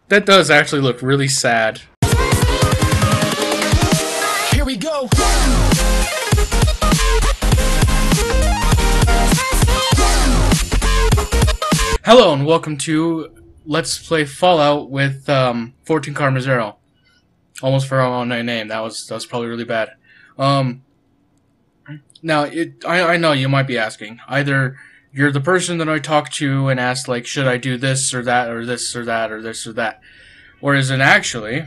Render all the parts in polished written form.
That does actually look really sad. Here we go. Hello and welcome to Let's Play Fallout with 14 Karma Zero. Almost forgot my own name. That was probably really bad. Now I know you might be asking. Either you're the person that I talk to and ask, like, should I do this or that or this or that or this or that, or is it actually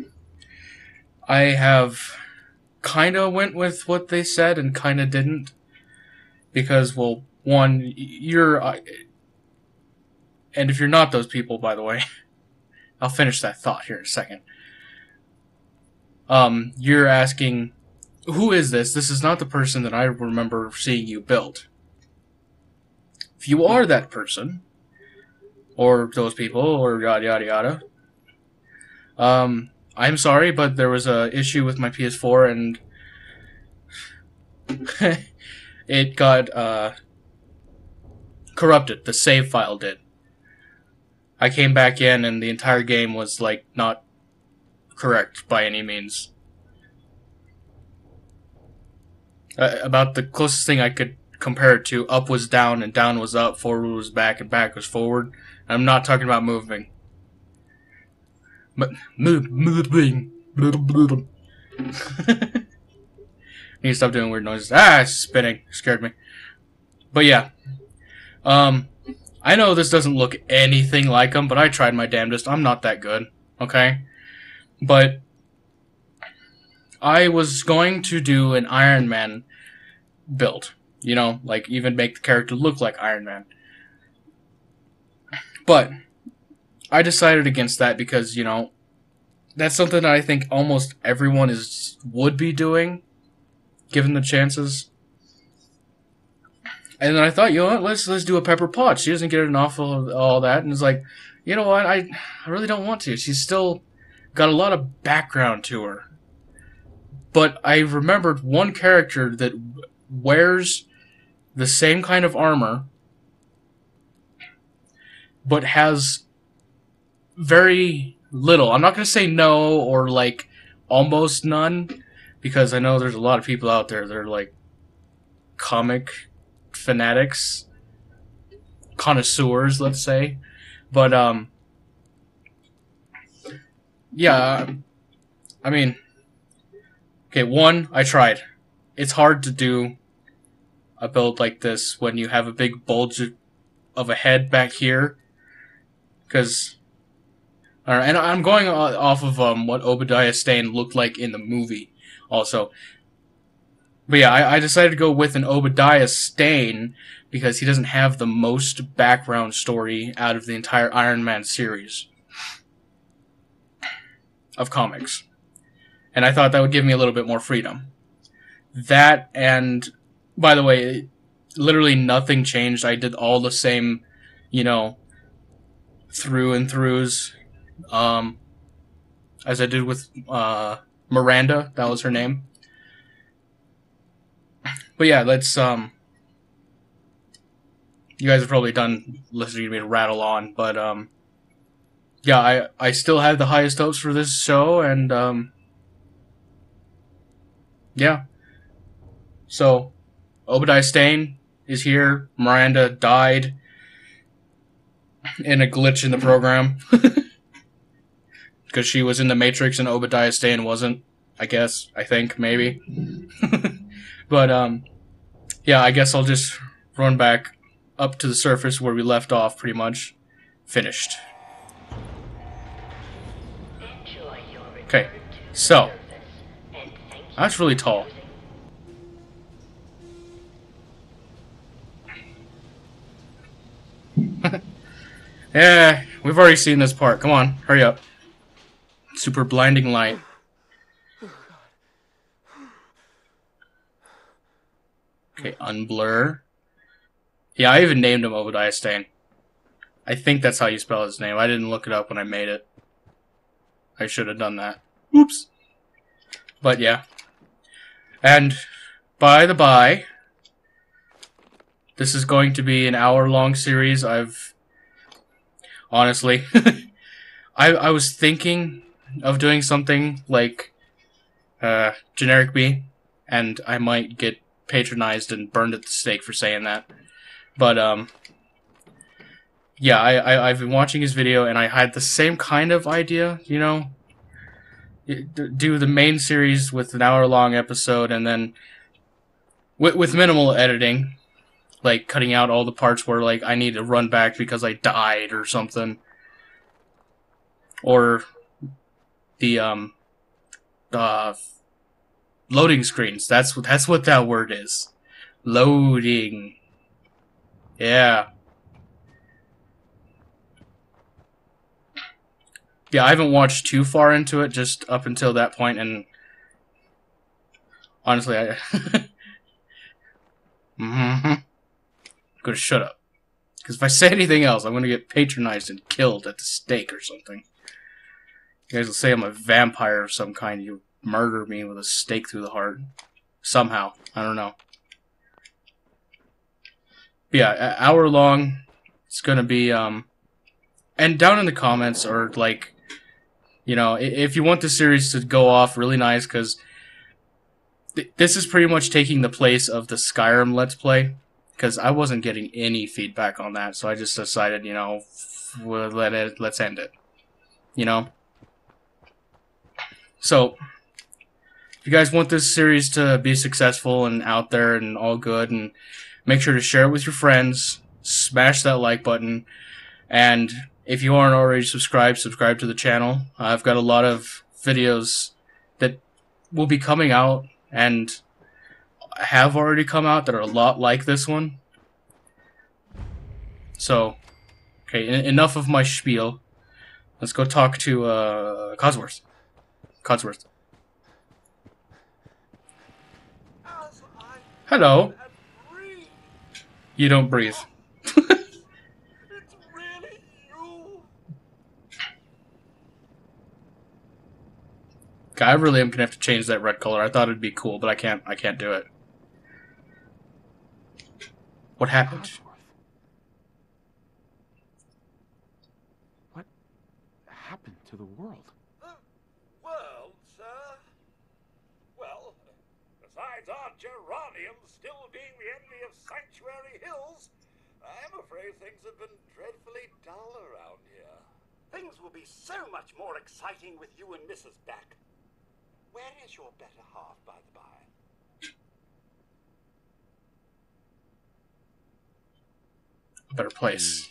I have kinda went with what they said and kinda didn't, because, well, one, you're and if you're not those people, by the way, I'll finish that thought here in a second. You're asking, who is this? This is not the person that I remember seeing you build. If you are that person, or those people, or yada yada yada, I'm sorry, but there was a issue with my PS4 and it got corrupted. The save file did. I came back in and the entire game was, like, not correct by any means. About the closest thing I could compare it to, up was down and down was up, forward was back and back was forward. I'm not talking about moving. But moving. Need to stop doing weird noises. Ah, it's spinning. Scared me. But yeah. I know this doesn't look anything like them, but I tried my damnedest. I'm not that good. Okay? But I was going to do an Iron Man build. You know, like, even make the character look like Iron Man. But I decided against that because, you know, that's something that I think almost everyone would be doing, given the chances. And then I thought, you know what, let's do a Pepper Potts. She doesn't get enough of all that, and it's like, you know what, I really don't want to. She's still got a lot of background to her. But I remembered one character that wears the same kind of armor, but has very little. I'm not going to say no or, like, almost none, because I know there's a lot of people out there that are, like, comic fanatics, connoisseurs, let's say. But, yeah, I mean, okay, one, I tried. It's hard to do a build like this when you have a big bulge of a head back here, because, and I'm going off of what Obadiah Stane looked like in the movie, also. But yeah, I decided to go with an Obadiah Stane because he doesn't have the most background story out of the entire Iron Man series of comics. And I thought that would give me a little bit more freedom. That, and, by the way, literally nothing changed. I did all the same, you know, through and throughs, as I did with Miranda. That was her name. But yeah, let's, you guys are probably done listening to me rattle on, but, yeah, I still have the highest hopes for this show, and, yeah. So, Obadiah Stane is here. Miranda died in a glitch in the program. Because she was in the Matrix and Obadiah Stane wasn't, I guess, I think, maybe. But, yeah, I guess I'll just run back up to the surface where we left off, pretty much. Finished. Okay, so, that's really tall. Yeah, we've already seen this part. Come on, hurry up. Super blinding light. Okay, unblur. Yeah, I even named him Obadiah Stane. I think that's how you spell his name. I didn't look it up when I made it. I should have done that. Oops. But yeah. And, by the by, this is going to be an hour-long series. Honestly, I was thinking of doing something like generic B, and I might get patronized and burned at the stake for saying that. But yeah, I've been watching his video, and I had the same kind of idea. You know, do the main series with an hour-long episode, and then with minimal editing, like cutting out all the parts where like I need to run back because I died or something, or the uh loading screens. That's what that word is. Loading. Yeah. Yeah, I haven't watched too far into it, just up until that point, and honestly, I I'm gonna shut up. Because if I say anything else, I'm gonna get patronized and killed at the stake or something. You guys will say I'm a vampire of some kind. You murder me with a stake through the heart. Somehow. I don't know. But yeah, an hour long. It's gonna be, and down in the comments, or like, you know, if you want the series to go off really nice, because this is pretty much taking the place of the Skyrim Let's Play, because I wasn't getting any feedback on that, so I just decided, you know, let's end it. You know? So, if you guys want this series to be successful and out there and all good, and make sure to share it with your friends, smash that like button, and if you aren't already subscribed, subscribe to the channel. I've got a lot of videos that will be coming out and have already come out that are a lot like this one. So, okay, enough of my spiel. Let's go talk to Codsworth. Codsworth. Hello. You don't breathe. It's really you. Okay, I really am gonna have to change that red color. I thought it'd be cool, but I can't. I can't do it. What happened? What happened to the world? The world, sir? Well, besides our geraniums still being the envy of Sanctuary Hills, I'm afraid things have been dreadfully dull around here. Things will be so much more exciting with you and Mrs. back. Where is your better half, by the by? A better place.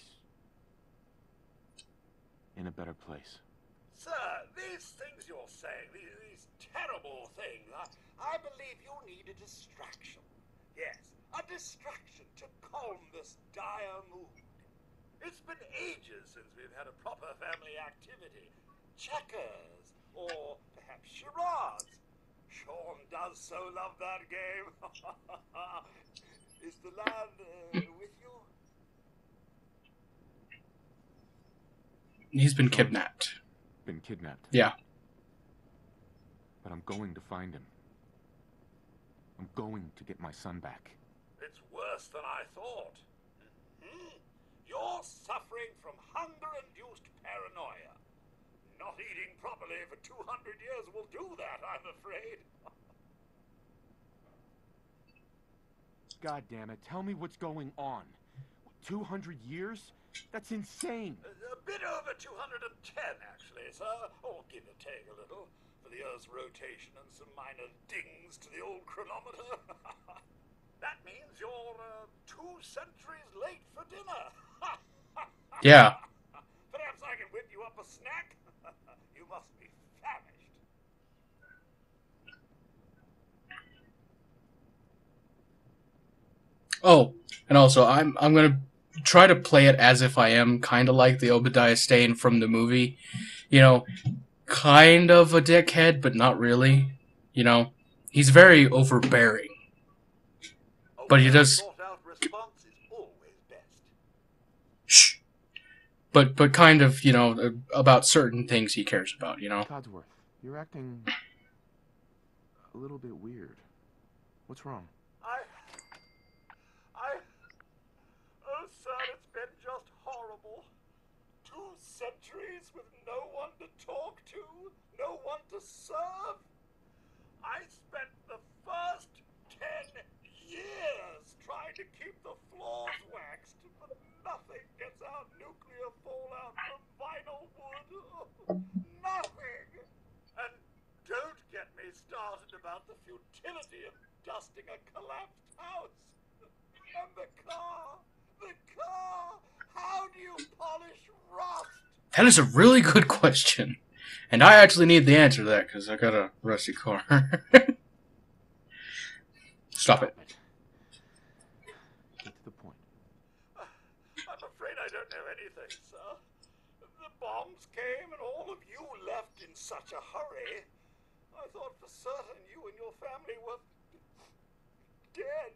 In a better place. Sir, these things you're saying, these terrible things, I believe you need a distraction. Yes, a distraction to calm this dire mood. It's been ages since we've had a proper family activity. Checkers, or perhaps charades. Sean does so love that game. Is the lad with you? He's been kidnapped. Been kidnapped. Yeah. But I'm going to find him. I'm going to get my son back. It's worse than I thought. You're suffering from hunger-induced paranoia. Not eating properly for 200 years will do that, I'm afraid. God damn it, tell me what's going on. 200 years? That's insane. A bit over 210, actually, sir. Or give or take a little, for the Earth's rotation and some minor dings to the old chronometer. That means you're 2 centuries late for dinner. Yeah. Perhaps I can whip you up a snack? You must be famished. Oh, and also I'm gonna try to play it as if I am kind of like the Obadiah Stane from the movie. You know, kind of a dickhead, but not really. You know, he's very overbearing. But he does. Thought-out response is always best. Shh. But kind of, you know, about certain things he cares about, you know? Codsworth, you're acting a little bit weird. What's wrong? Oh, sir, it's been just horrible. 2 2 centuries with no one to talk to, no one to serve. I spent the first 10 years trying to keep the floors waxed, but nothing gets out nuclear fallout from vinyl wood. Nothing! And don't get me started about the futility of dusting a collapsed house. And the car! The car! How do you polish rust? That is a really good question. And I actually need the answer to that, because I got a rusty car. Stop it. Get to the point. I'm afraid I don't know anything, sir. The bombs came and all of you left in such a hurry. I thought for certain you and your family were dead.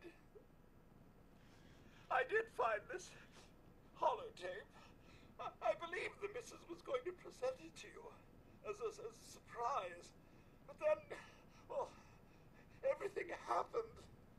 I did find this holotape. I believe the missus was going to present it to you as a surprise. But then, well, everything happened.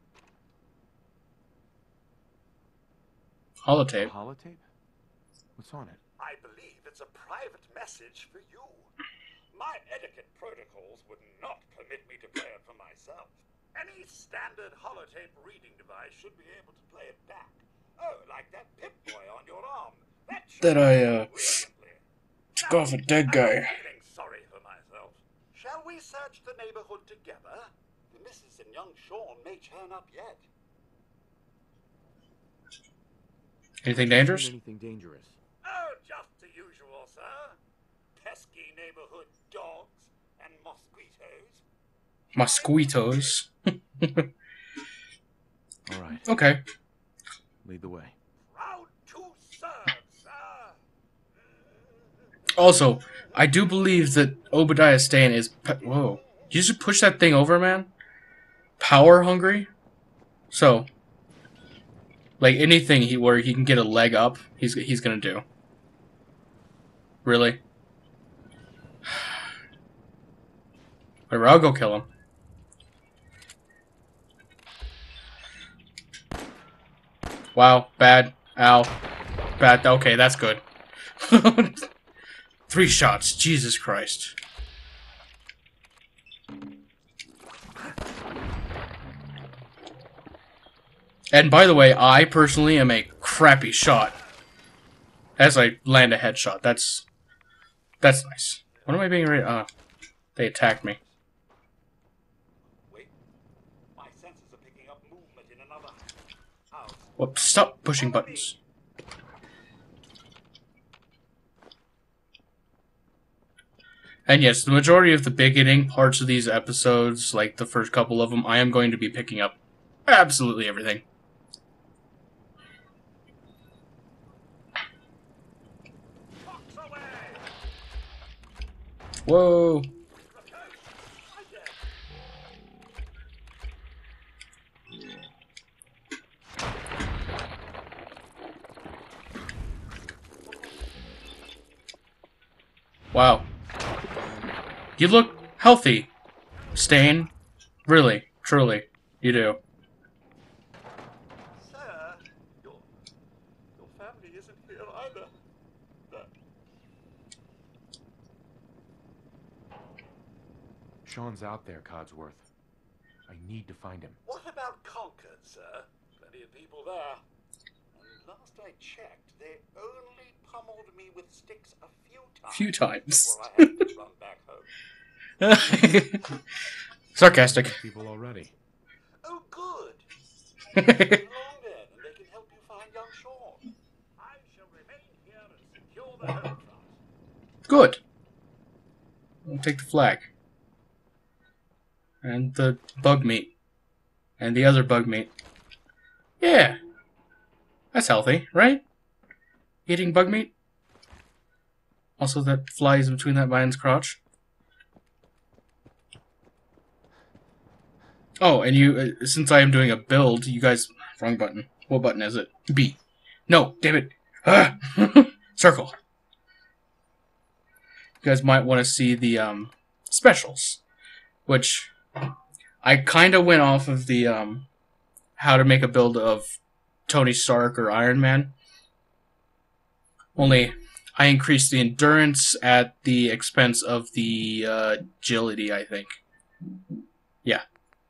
Holotape. Holotape? What's on it? I believe it's a private message for you. My etiquette protocols would not permit me to play it for myself. Any standard holotape reading device should be able to play it back. Oh, like that Pip-Boy on your arm. That I, brilliantly. took off a dead guy. I'm feeling sorry for myself. Shall we search the neighborhood together? The missus and young Sean may turn up yet. Anything dangerous? Anything dangerous? Oh, just the usual, sir. Pesky neighborhood dogs and mosquitoes. Mosquitoes. All right. Okay. Lead the way. Proud to serve, sir. Also, I do believe that Obadiah Stane is... Whoa. You just push that thing over, man? Power hungry? So, like anything where he can get a leg up, he's gonna do. Really? Whatever, I'll go kill him. Wow, bad. Ow. Bad. Okay, that's good. 3 shots. Jesus Christ. And by the way, I personally am a crappy shot. As I land a headshot. That's nice. What am I being ready? They attacked me. Wait. My senses are picking up movement in another house. Whoops, stop pushing buttons. And yes, the majority of the beginning parts of these episodes, like the first couple of them, I am going to be picking up absolutely everything. Whoa. Wow. You look healthy, Stane. Really, truly, you do. Sir, your family isn't here either. Sean's out there, Codsworth. I need to find him. What about Concord, sir? Plenty of people there. And last I checked, they only pummeled me with sticks a few times. Before I had to run back home. Sarcastic. People already. Oh, good. Come along then, and they can help you find young Sean. I shall remain here and secure the home front. Good. I'll take the flag. And the bug meat. And the other bug meat. Yeah. That's healthy, right? Eating bug meat? Also, that flies between that man's crotch. Oh, and you, since I am doing a build, you guys... Wrong button. What button is it? B. No, damn it. Ah! Circle. You guys might want to see the, specials. Which... I kind of went off of the, how to make a build of Tony Stark or Iron Man. Only, I increased the endurance at the expense of the agility, I think. Yeah.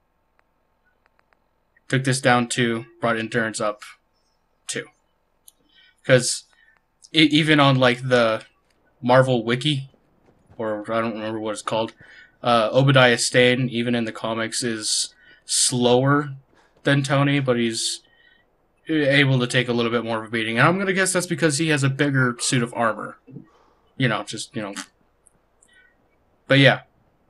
Took this down 2, brought endurance up 2. Because even on like the Marvel Wiki, or I don't remember what it's called, Obadiah Stane, even in the comics, is slower than Tony, but he's able to take a little bit more of a beating. And I'm going to guess that's because he has a bigger suit of armor. You know, just, you know. But yeah.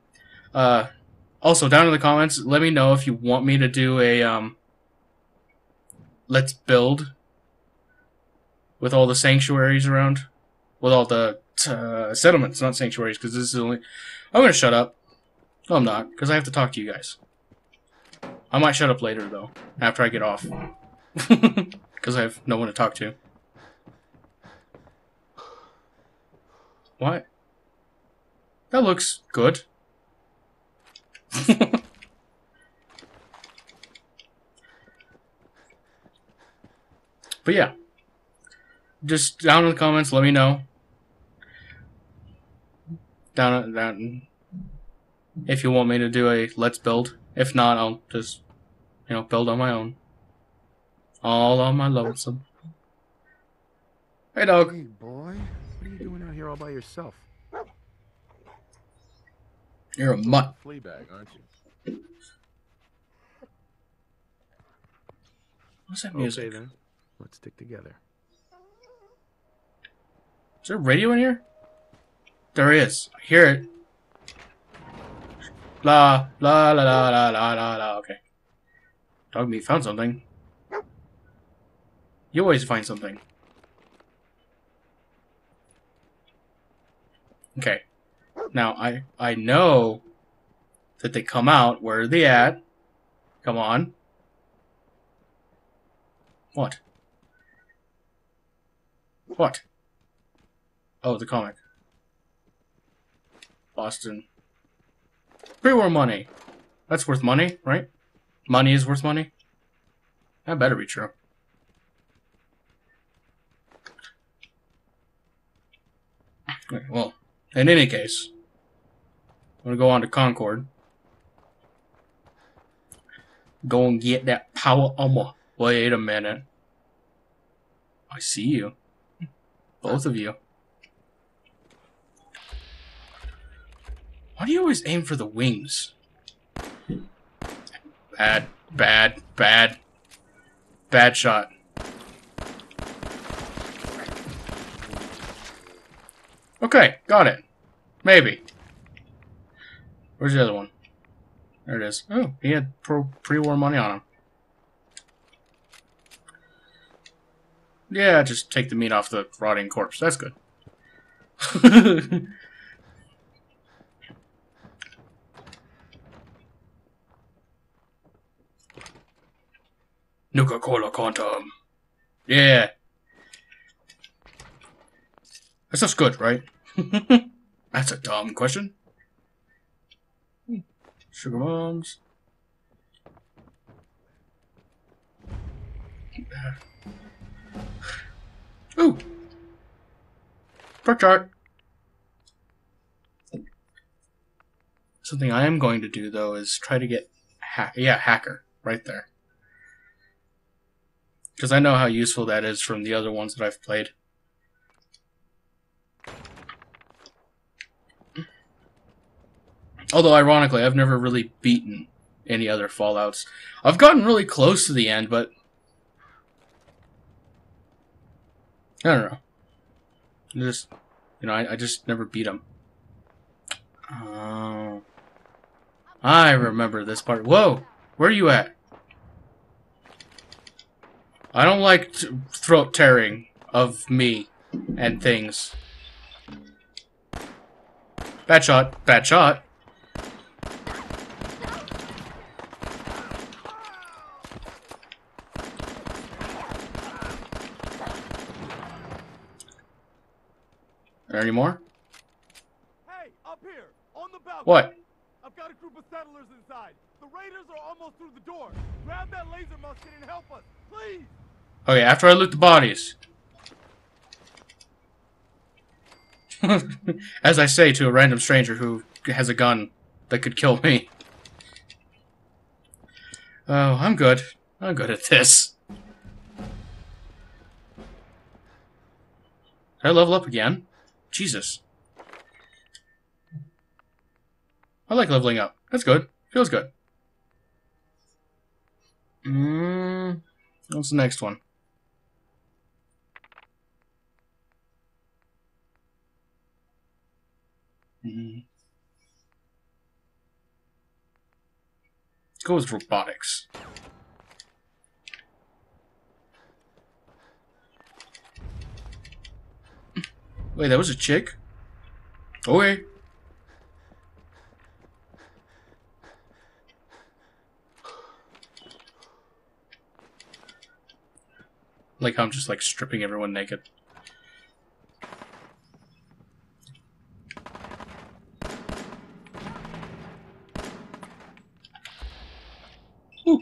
Also, down in the comments, let me know if you want me to do a, let's build with all the sanctuaries around. With all the settlements, not sanctuaries, because this is only... I'm going to shut up. No, I'm not, because I have to talk to you guys. I might shut up later, though, after I get off. Because I have no one to talk to. What? That looks good. But yeah. Just down in the comments, let me know. Down if you want me to do a let's build. If not, I'll just, you know, build on my own. All on my lonesome. Hey, dog. Hey, boy. What are you doing out here all by yourself? You're a mutt. Flea bag, aren't you? What's that music? Okay, then. Let's stick together. Is there a radio in here? There is. I hear it. La la la la la la la la. Okay. Dog meat found something. You always find something. Okay. Now I know that they come out. Where are they at? Come on. What? What? Oh, the comic. Boston. Pre-war money. That's worth money, right? Money is worth money? That better be true. Okay, well, in any case, I'm gonna go on to Concord. Go and get that power armor. Wait a minute. I see you. Both of you. Why do you always aim for the wings? Bad, bad, bad. Bad shot. Okay, got it. Maybe. Where's the other one? There it is. Oh, he had pre-war money on him. Yeah, just take the meat off the rotting corpse. That's good. Nuka-Cola Quantum. Yeah. That stuff's good, right? That's a dumb question. Sugar bombs. Ooh. Perk chart. Something I am going to do, though, is try to get... hacker. Right there. Because I know how useful that is from the other ones that I've played. Although, ironically, I've never really beaten any other Fallouts. I've gotten really close to the end, but... I don't know. Just, you know, I just never beat them. Oh. I remember this part. Whoa! Where are you at? I don't like throat tearing of me and things. Bad shot. Bad shot. Are there any more? Hey, up here, on the balcony. What? I've got a group of settlers inside. The raiders are almost through the door. Grab that laser musket and help us, please. Okay, after I loot the bodies. As I say to a random stranger who has a gun that could kill me. Oh, I'm good. I'm good at this. Did I level up again? Jesus. I like leveling up. That's good. Feels good. What's the next one? Go with robotics. Wait, that was a chick? Okay. Like how I'm just like stripping everyone naked. Woo.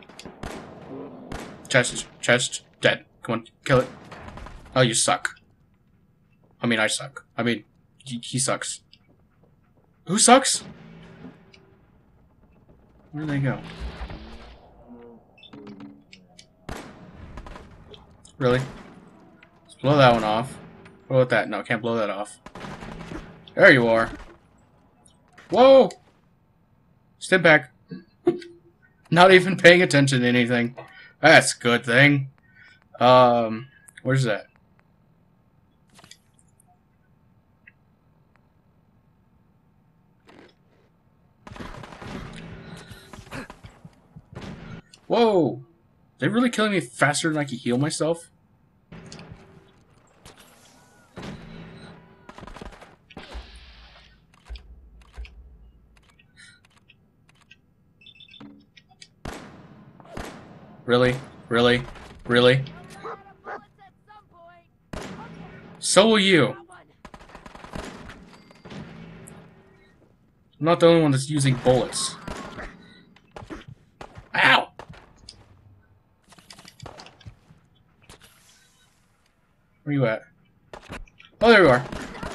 Chest, dead. Come on, kill it. Oh, you suck. I mean, I suck. I mean, he sucks. Who sucks? Where'd they go? Really? Let's blow that one off. What about that? No, can't blow that off. There you are. Whoa! Step back. Not even paying attention to anything. That's a good thing. Where's that? Whoa! They really killing me faster than I can heal myself? Really? Really? Really? So will you. I'm not the only one that's using bullets. Ow! Where you at? Oh, there you are.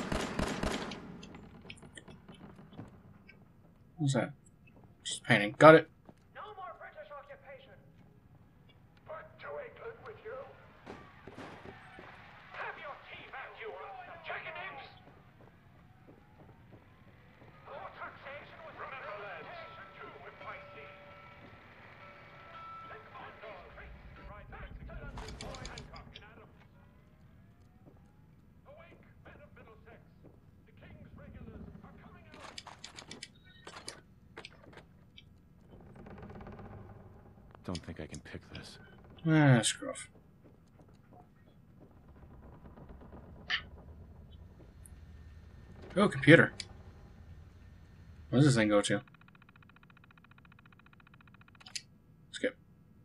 What's that? Just painting. Got it. No more British occupation. But to England with you. Have your teeth out, you chicken eggs. More taxation with remember lads. Too with my sea. Think on these creeks. Right back to London, boy Hancock and Adams. Awake, men of Middlesex. The King's regulars are coming out. Don't think I can pick this. Ah, scruff. Oh, computer. What does this thing go to? Skip.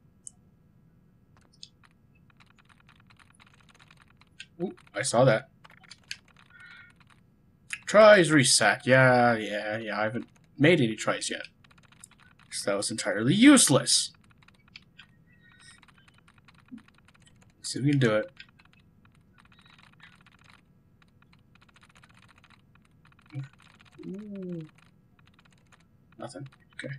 Ooh, I saw that. Tries reset. Yeah. I haven't made any tries yet. So that was entirely useless. Let's see if we can do it. Ooh. Nothing. Okay.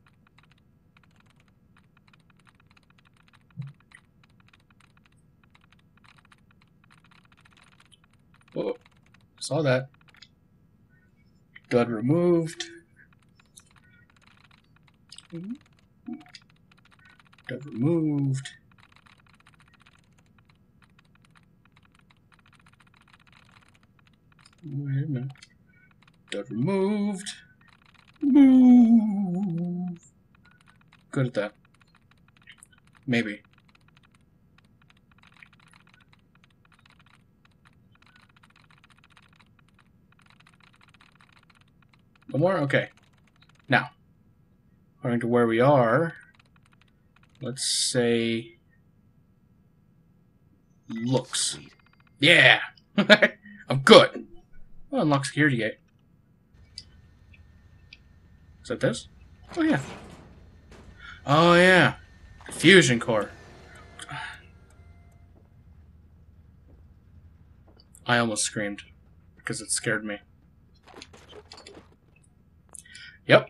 Oh, saw that. Dud removed. Dud removed. Wait a minute. Dud removed. Move. Good at that. Maybe. No more? Okay. Now, according to where we are, let's say looks. Yeah! I'm good. Oh, unlock security gate. Is that this? Oh, yeah. Oh, yeah. Fusion core. I almost screamed. because it scared me. Yep.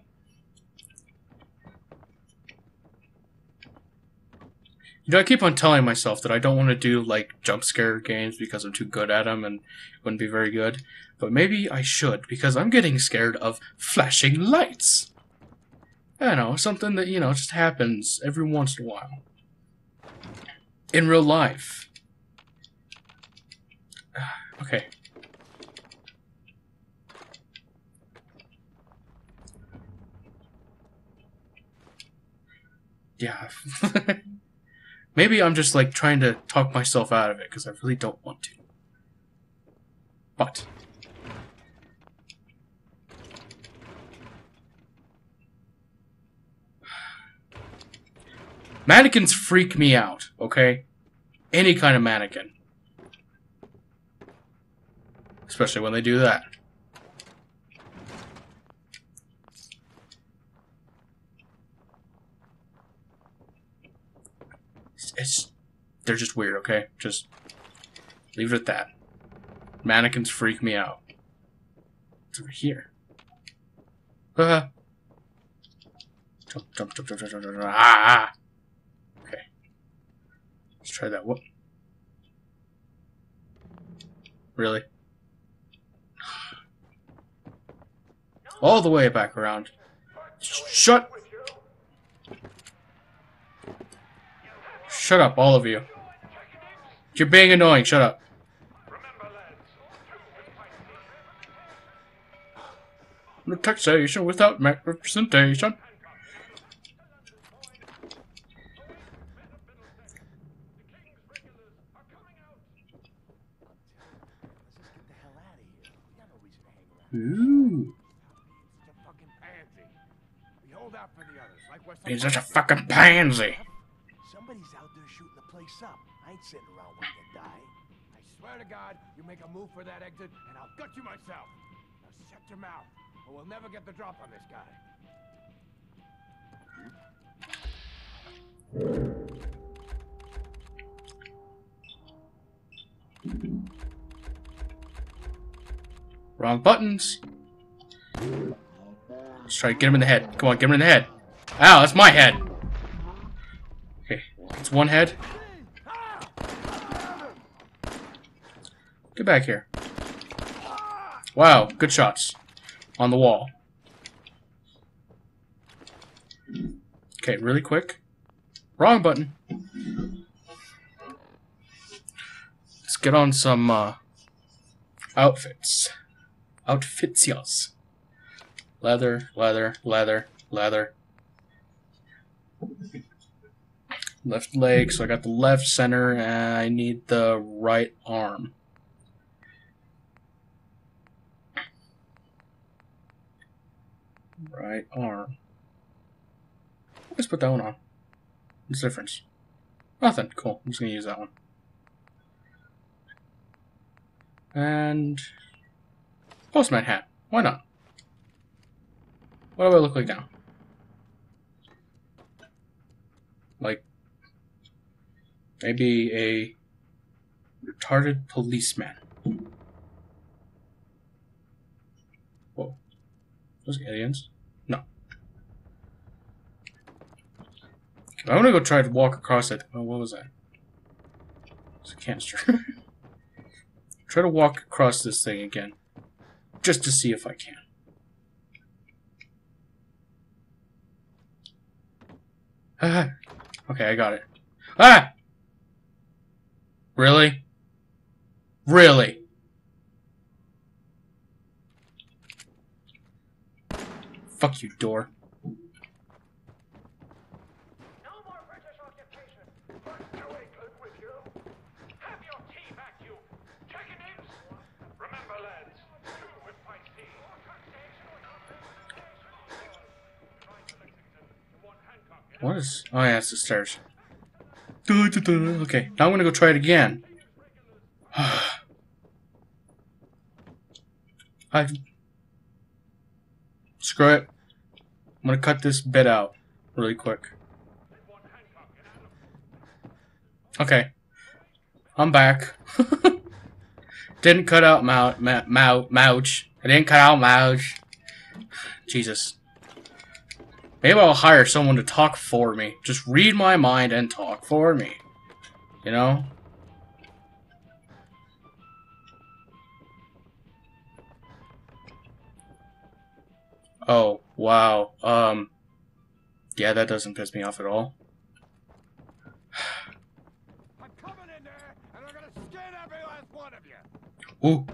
You know, I keep on telling myself that I don't want to do, like, jump scare games because I'm too good at them and wouldn't be very good. But maybe I should, because I'm getting scared of flashing lights. I don't know, something that, you know, just happens every once in a while. In real life. Okay. Yeah. Maybe I'm just, like, trying to talk myself out of it, because I really don't want to. But... mannequins freak me out, okay? Any kind of mannequin. Especially when they do that. They're just weird, okay? Just leave it at that. Mannequins freak me out. It's over here. Jump, jump, jump, jump, jump, jump, jump. Ah! Okay. Let's try that. What? Really? All the way back around. Shut! Shut up, all of you. You're being annoying, shut up. No taxation without representation. Ooh. He's such a fucking pansy. Somebody's out there shooting the place up. I ain't sitting around waiting to die. I swear to God, you make a move for that exit, and I'll gut you myself. Now shut your mouth, or we'll never get the drop on this guy. Wrong buttons. Let's try to get him in the head. Come on, get him in the head. Ow, that's my head. Okay, it's one head. Get back here. Wow, good shots. On the wall. Okay, really quick. Wrong button. Let's get on some, outfits. Outfitsios. Leather, leather, leather, leather. Left leg, so I got the left center, and I need the right arm. Right arm. Let's put that one on. What's the difference? Nothing. Cool. I'm just gonna use that one. And postman hat. Why not? What do I look like now? Like maybe a retarded policeman. Whoa. Those aliens? No. I'm gonna go try to walk across it. Oh, what was that? It's a canister. Try to walk across this thing again. Just to see if I can. Ah! Okay, I got it. Ah! Really? Really? Fuck you, door. No more British occupation. What's doing good with you? Have your tea back, you chickens! Remember, lads, 2 with iced tea. What is... oh yeah, it's the stairs. Okay, now I'm gonna go try it again. Screw it. I'm gonna cut this bit out really quick. Okay. I'm back. Didn't cut out Mouch. I didn't cut out Mouch. Jesus. Maybe I'll hire someone to talk for me. Just read my mind and talk for me. You know? Oh, wow. Yeah, that doesn't piss me off at all. I'm coming in there, and I'm gonna skin every last one of you. Ooh.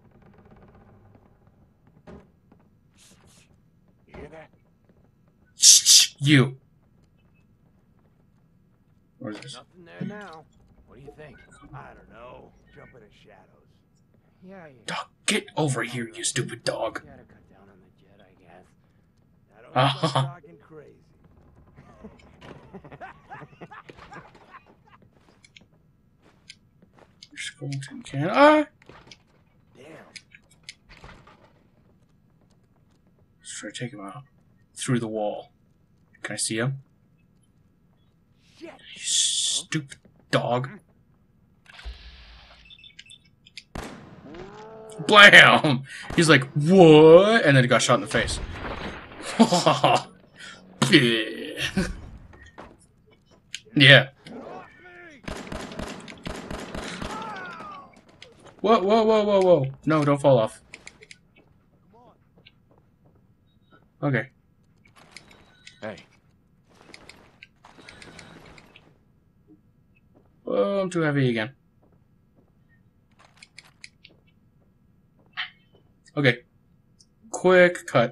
You hear that? Shh, you. What is this? Nothing there now. What do you think? I don't know. Jump in the shadows. Yeah. Dog, get over here, you stupid dog. Gotta cut down on the jet, I guess. I don't start talking crazy. Skeleton can. Ah! Damn. Let's try to take him out. Through the wall. Can I see him? Shit. You stupid dog. Blam! He's like, what? And then he got shot in the face. Yeah. Whoa, whoa, whoa, whoa, whoa. No, don't fall off. Okay. Hey. Oh, I'm too heavy again. Okay. Quick cut.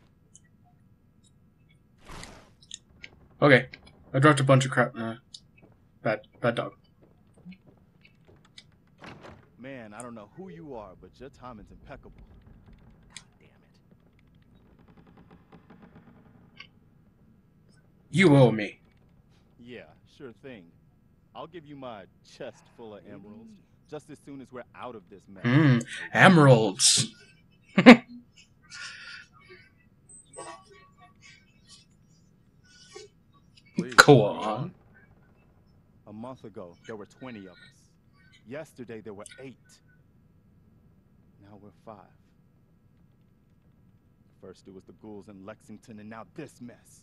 Okay. I dropped a bunch of crap. Bad dog. Man, I don't know who you are, but your timing's impeccable. God damn it. You owe me. Yeah, sure thing. I'll give you my chest full of emeralds just as soon as we're out of this mess. Emeralds. Go on. A month ago, there were 20 of us. Yesterday, there were 8. Now we're 5. First, it was the ghouls in Lexington, and now this mess.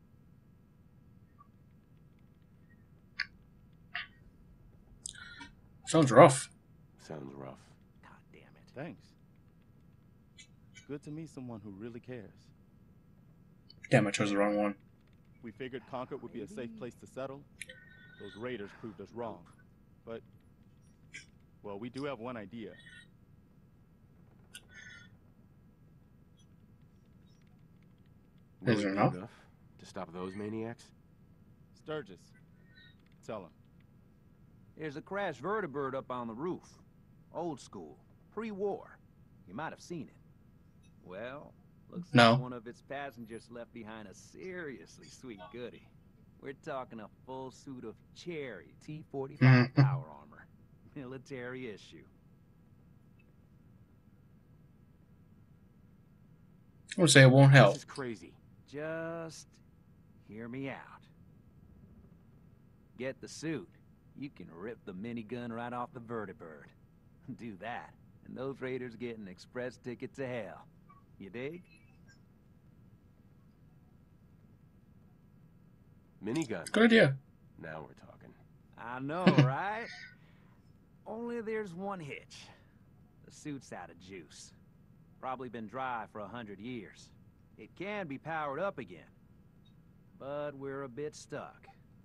Sounds rough. Sounds rough. God damn it. Thanks. Good to meet someone who really cares. Damn, I chose the wrong one. We figured Concord would be a safe place to settle. Those raiders proved us wrong. But, well, we do have one idea. Is there enough? To stop those maniacs? Sturgis, tell him. There's a crashed vertibird up on the roof. Old school. Pre-war. You might have seen it. Well, looks No. like one of its passengers left behind a seriously sweet goodie. We're talking a full suit of cherry T-45 power armor. Military issue. I would say it won't help. This is crazy. Just hear me out. Get the suit. You can rip the minigun right off the vertibird. Do that, and those raiders get an express ticket to hell. You dig? Minigun. Good idea. Now we're talking. I know, right? Only there's one hitch. The suit's out of juice. Probably been dry for 100 years. It can be powered up again. But we're a bit stuck.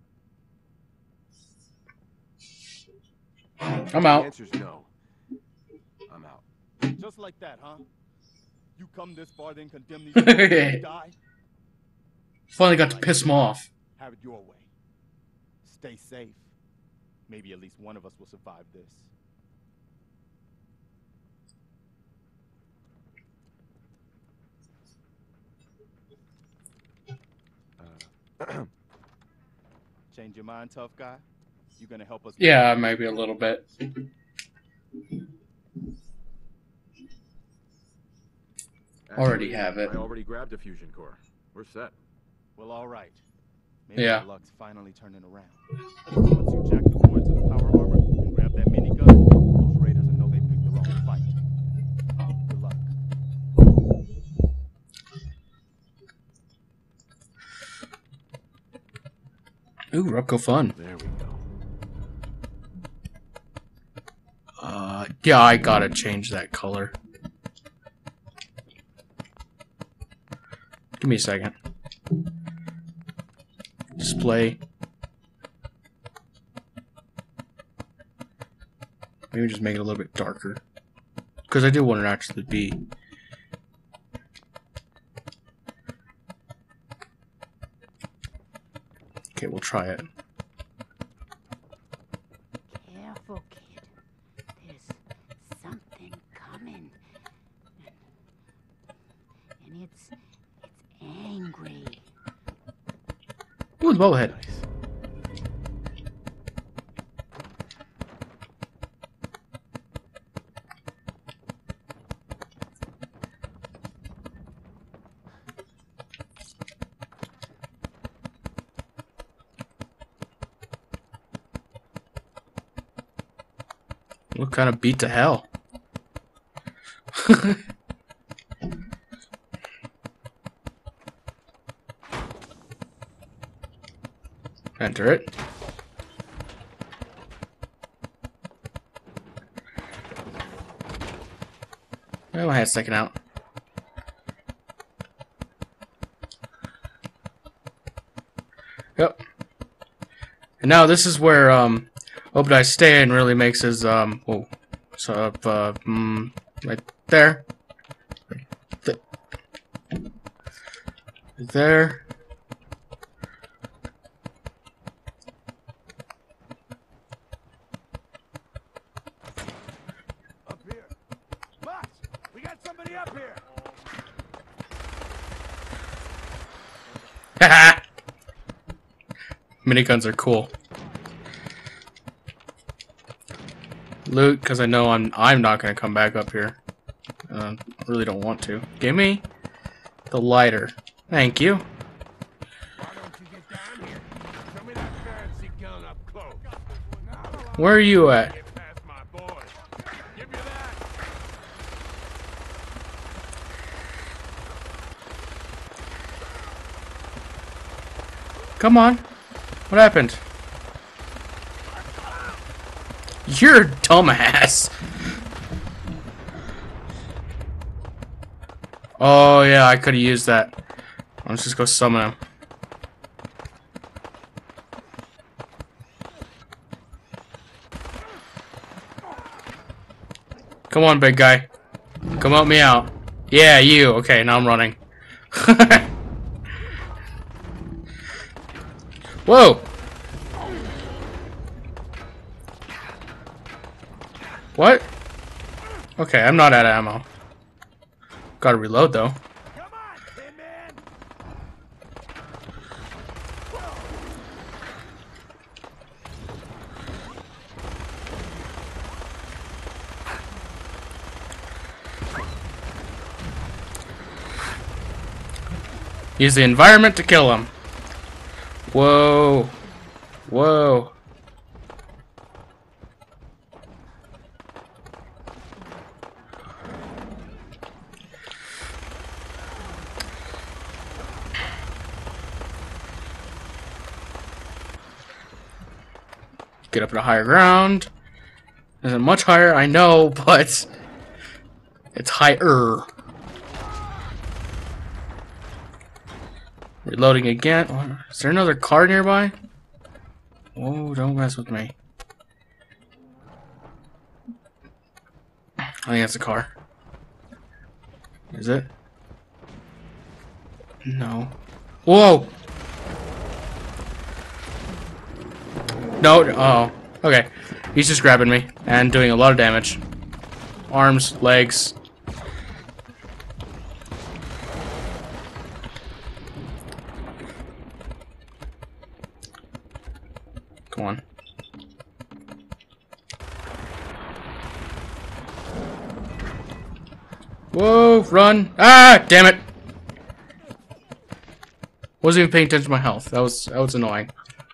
I'm The out. answer's no. I'm out. Just like that, huh? You come this far, then condemn these people to die? Finally got to piss him off. Have it your way. Stay safe. Maybe at least one of us will survive this. Change your mind, tough guy? You gonna help us? Yeah, maybe a little bit. Already have it. I already grabbed a fusion core. We're set. Well, all right. Maybe Yeah. our luck's finally turning around. Once you jack the cord to the power armor and grab that minigun, those raiders will know they picked the wrong Ooh, Rupco fun. There we go. Yeah, I gotta change that color. Give me a second. Display. Maybe just make it a little bit darker. Because I do want it to actually be. Okay, we'll try it. Careful, kid. There's something coming. And it's angry. Ooh, the bobblehead. What kind of beat to hell? Enter it. Oh, my head's sticking out. Yep. And now this is where Obadiah Stane really makes his oh, so right there, right there. Up here. Boss, we got somebody up here. Haha. Miniguns are cool. Loot, because I know I'm not gonna come back up here. I really don't want to. Give me the lighter. Thank you. Why don't you get down here? Show me that fancy gun up close. Where are you at? Get past my boys. Give you that. Come on. What happened? You're a dumbass. Oh yeah, I could have used that. Let's just go summon him. Come on, big guy. Come help me out. Yeah, you. Okay, now I'm running. Whoa! What? Okay, I'm not out of ammo. Gotta reload though. Come on, Tin Man. Use the environment to kill him. Whoa. Whoa. Get up at a higher ground. Isn't much higher, I know, but it's higher. Reloading again. Is there another car nearby? Oh, don't mess with me. I think that's a car. Is it? No. Whoa! No, oh, okay. He's just grabbing me and doing a lot of damage. Arms, legs. Come on. Whoa, run. Ah, damn it. Wasn't even paying attention to my health. That was annoying.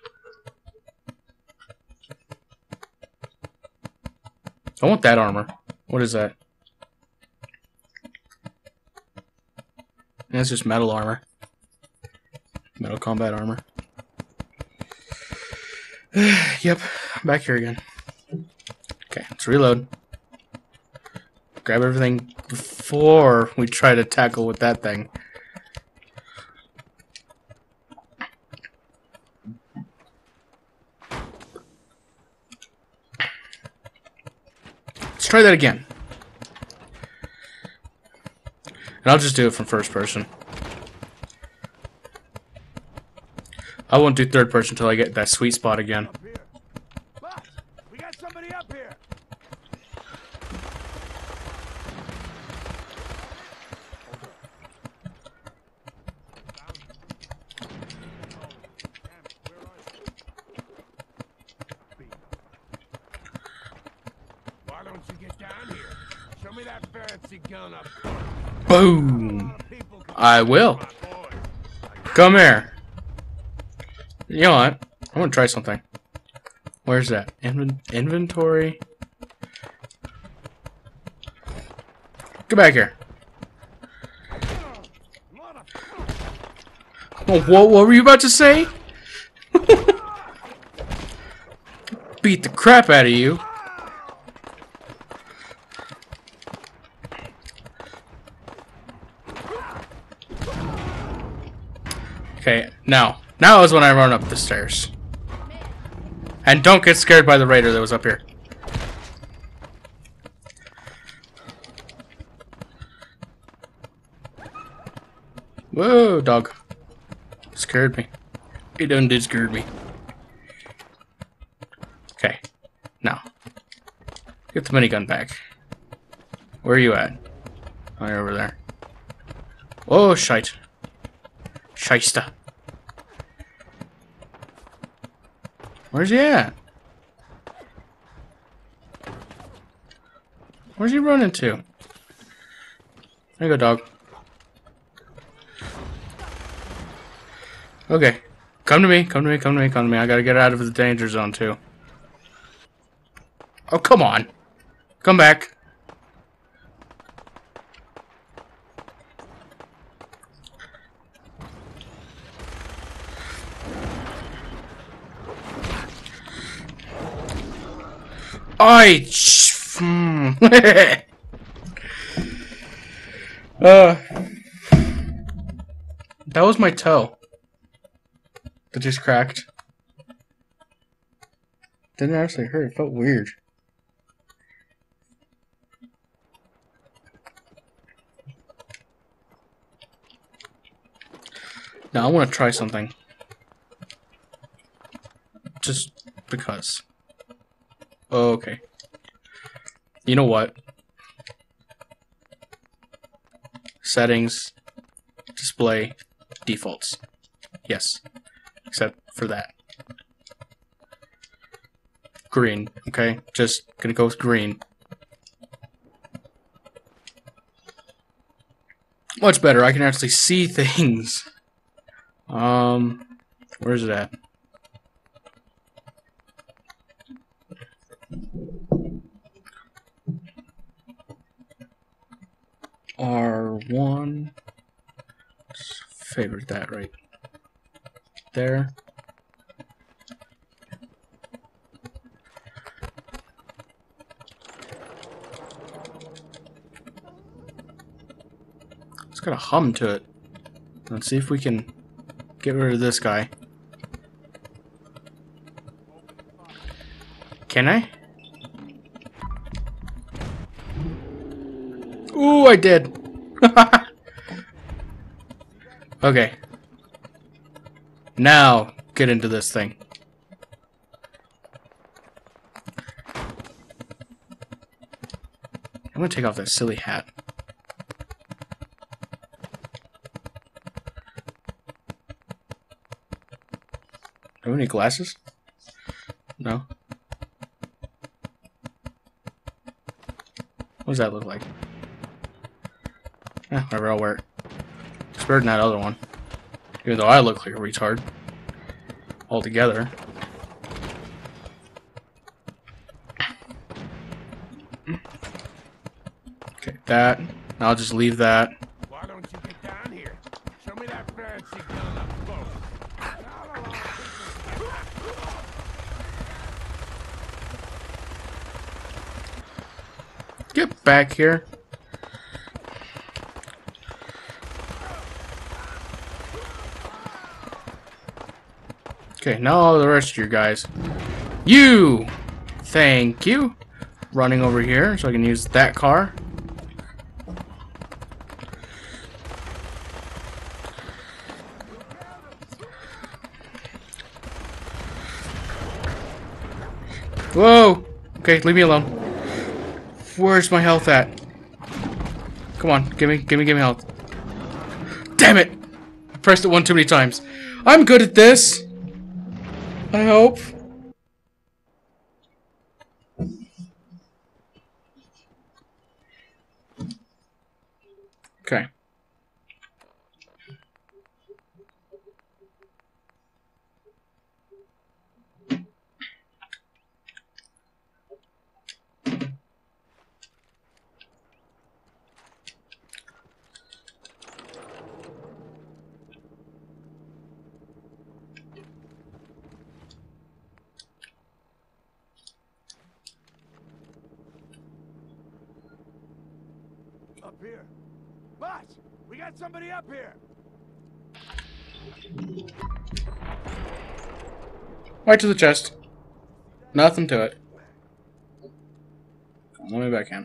I want that armor. What is that? That's just metal armor. Metal combat armor. Yep, I'm back here again. Okay, let's reload. Grab everything before we try to tackle with that thing. Let's try that again. And I'll just do it from first person. I won't do third person until I get that sweet spot again. Up here. Boss, we got somebody up here. Why don't you get down here? Show me that fancy gun up. Boom! I will. Come here. You know what? I want to try something. Where's that? Inventory. Get back here. Oh, what were you about to say? Beat the crap out of you. Okay, now is when I run up the stairs. And don't get scared by the raider that was up here. Whoa, dog. Scared me. It done did scare me. Okay, now. Get the minigun back. Where are you at? Oh, you're over there. Oh, shite. Shyster. Where's he at? Where's he running to? There you go, dog. Okay. Come to me, come to me, come to me, come to me. I gotta get out of the danger zone, too. Oh, come on. Come back. That was my toe. That just cracked. Didn't actually hurt. It felt weird. Now I want to try something. Just because. Okay. You know what? Settings. Display. Defaults. Yes. Except for that. Green. Okay? Just gonna go with green. Much better. I can actually see things. Where's it at? R1. Let's favorite that right there. It's got a hum to it. Let's see if we can get rid of this guy. Can I? Ooh, I did. Okay. Now, get into this thing. I'm gonna take off that silly hat. Do you have any glasses? No. What does that look like? Yeah, whatever, I'll wear it. It's better than that other one. Even though I look like a retard. Altogether. Okay, that. I'll just leave that. Why don't you get down here? Show me that fancy gun up close. back here. Okay, now all the rest of you guys. You! Thank you. Running over here so I can use that car. Whoa! Okay, leave me alone. Where's my health at? Come on, give me health. Damn it! I pressed it one too many times. I'm good at this! I hope. Okay. Up here. Boss, we got somebody up here. Right to the chest. Nothing to it. Let me back in.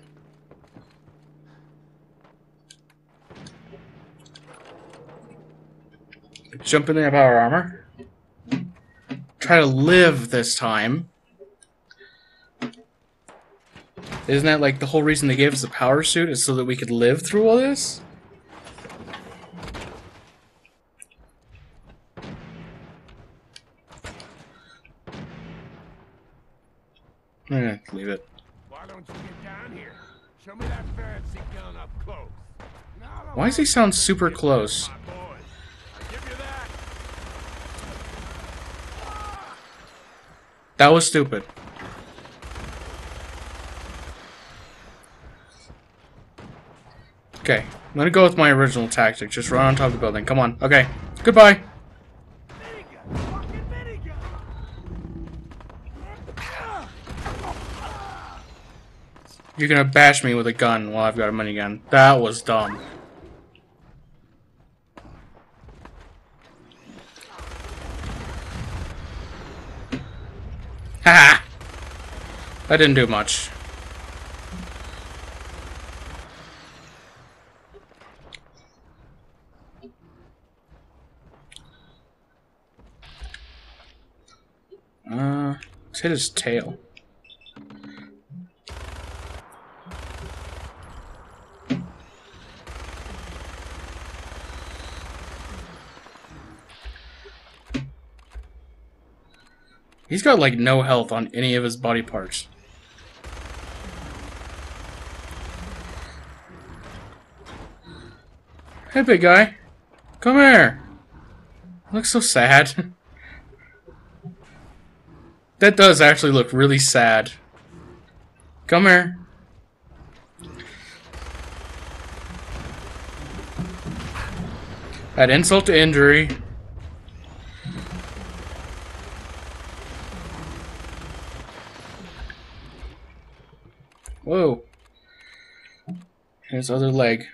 Jump in the power armor. Try to live this time. Isn't that like the whole reason they gave us a power suit is so that we could live through all this? Leave it. Why don't you get down here? Show me that fancy gun up close. Why does he sound super close? My boy. I give you that. That was stupid. Okay, I'm gonna go with my original tactic. Just run on top of the building. Come on. Okay. Goodbye. You're gonna bash me with a gun while I've got a minigun. That was dumb. Haha! That didn't do much. Let's hit his tail. He's got like no health on any of his body parts. Hey, big guy. Come here. Looks so sad. That does actually look really sad. Come here. Add insult to injury. Whoa. His other leg.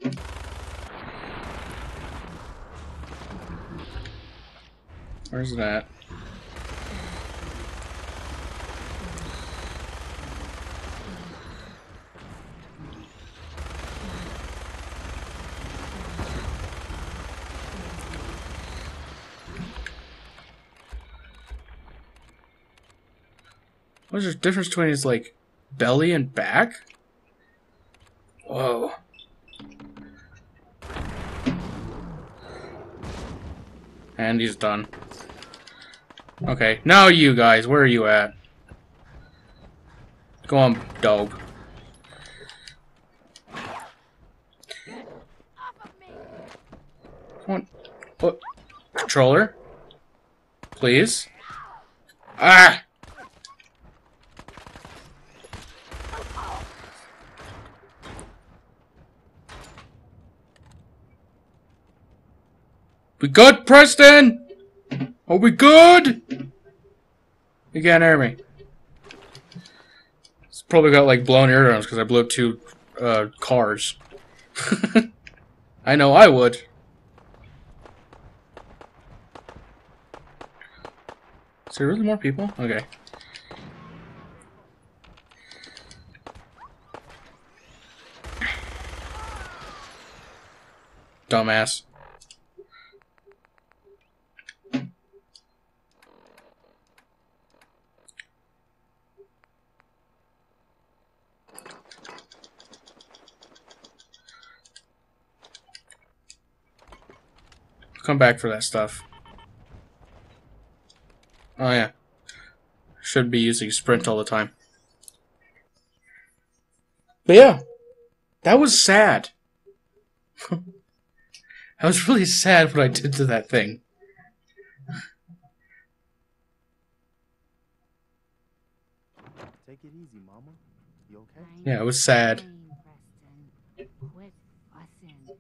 Where's that? What's the difference between his, like, belly and back? Whoa. And he's done. Okay, now you guys, where are you at? Go on, dog. Come on. What? Controller? Please? Ah! We good, Preston? Are we good? You can't hear me. It's probably got like blown eardrums because I blew up two cars. I know I would. Is there really more people? Okay. Dumbass. Come back for that stuff. Oh yeah. Should be using sprint all the time. But yeah. That was sad. I was really sad what I did to that thing. Take it easy, Mama. You okay? Yeah, it was sad. Fine, Preston. Quit fussing.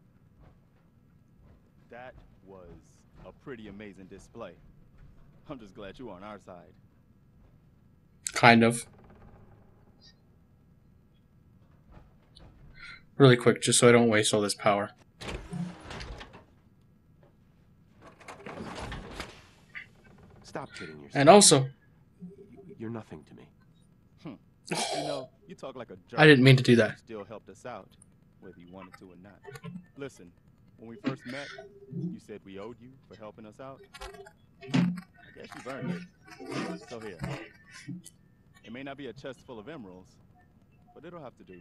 That was a pretty amazing display. I'm just glad you're on our side. Kind of. Really quick, just so I don't waste all this power. Stop kidding yourself. And also, You're nothing to me. You know, you talk like a jerk. I didn't mean to do that. You still helped us out, whether you wanted to or not. Listen, when we first met, you said we owed you for helping us out. I guess you've earned it. So here. It may not be a chest full of emeralds, but it'll have to do.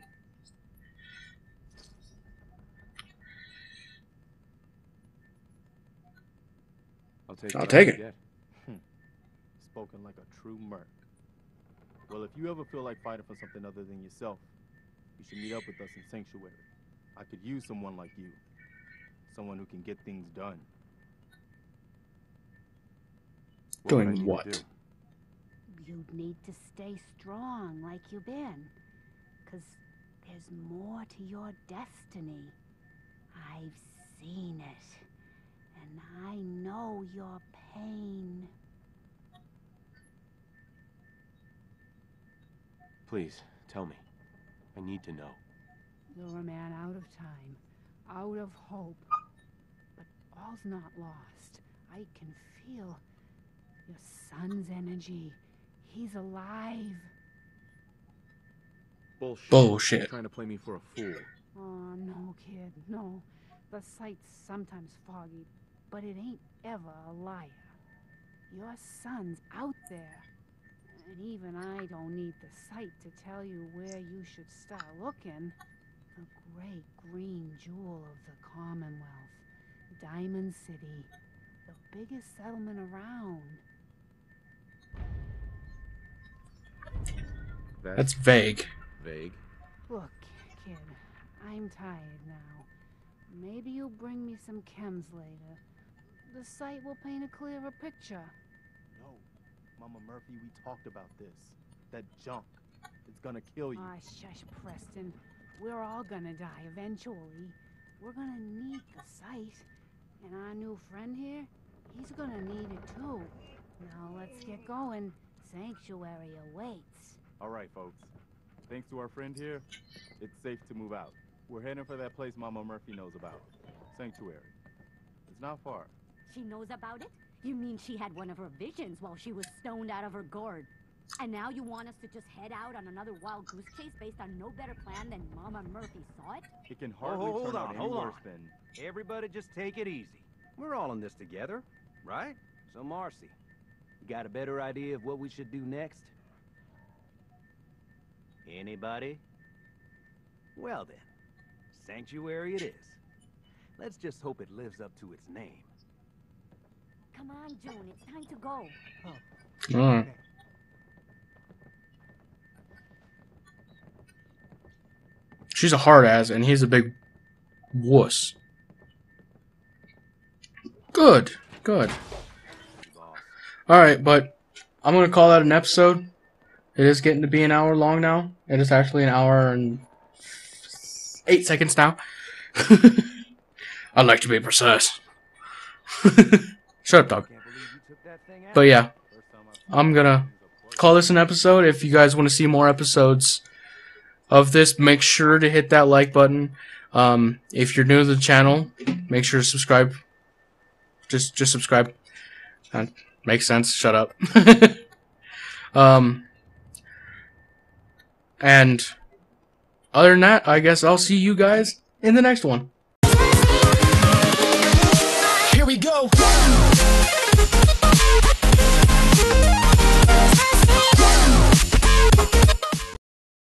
I'll take it. Spoken like a true merc. Well, if you ever feel like fighting for something other than yourself, you should meet up with us in Sanctuary. I could use someone like you. Someone who can get things done. would I Doing need to what? do? You'd need to stay strong like you've been. 'Cause there's more to your destiny. I've seen it. And I know your pain. Please, tell me. I need to know. You're a man out of time, out of hope. But all's not lost. I can feel your son's energy. He's alive. Bullshit. Bullshit. You're trying to play me for a fool. Oh, no, kid, no. The sight's sometimes foggy, but it ain't ever a liar. Your son's out there. And even I don't need the sight to tell you where you should start looking. The great green jewel of the Commonwealth. Diamond City. The biggest settlement around. That's vague. Vague. Look, kid, I'm tired now. Maybe you'll bring me some chems later. The sight will paint a clearer picture. No, Mama Murphy, we talked about this. That junk. It's gonna kill you. Ah, shush, Preston. We're all gonna die eventually. We're gonna need the sight. And our new friend here, he's gonna need it too. Now let's get going. Sanctuary awaits. All right, folks. Thanks to our friend here, it's safe to move out. We're heading for that place Mama Murphy knows about. Sanctuary. It's not far. She knows about it? You mean she had one of her visions while she was stoned out of her gourd? And now you want us to just head out on another wild goose chase based on no better plan than Mama Murphy saw it? It can hardly turn out any worse than... Everybody just take it easy. We're all in this together, right? So, Marcy, you got a better idea of what we should do next? Anybody? Well then, Sanctuary it is. Let's just hope it lives up to its name. Come on, June, it's time to go. Alright. She's a hard ass, and he's a big wuss. Good, good. Alright, but I'm gonna call that an episode. It is getting to be an hour long now. It is actually an hour and 8 seconds now. I like to be precise. Shut up, dog. But yeah, I'm gonna call this an episode. If you guys want to see more episodes, of this, make sure to hit that like button. If you're new to the channel, make sure to subscribe. Just subscribe. Makes sense. Shut up. And other than that, I guess I'll see you guys in the next one. Here we go.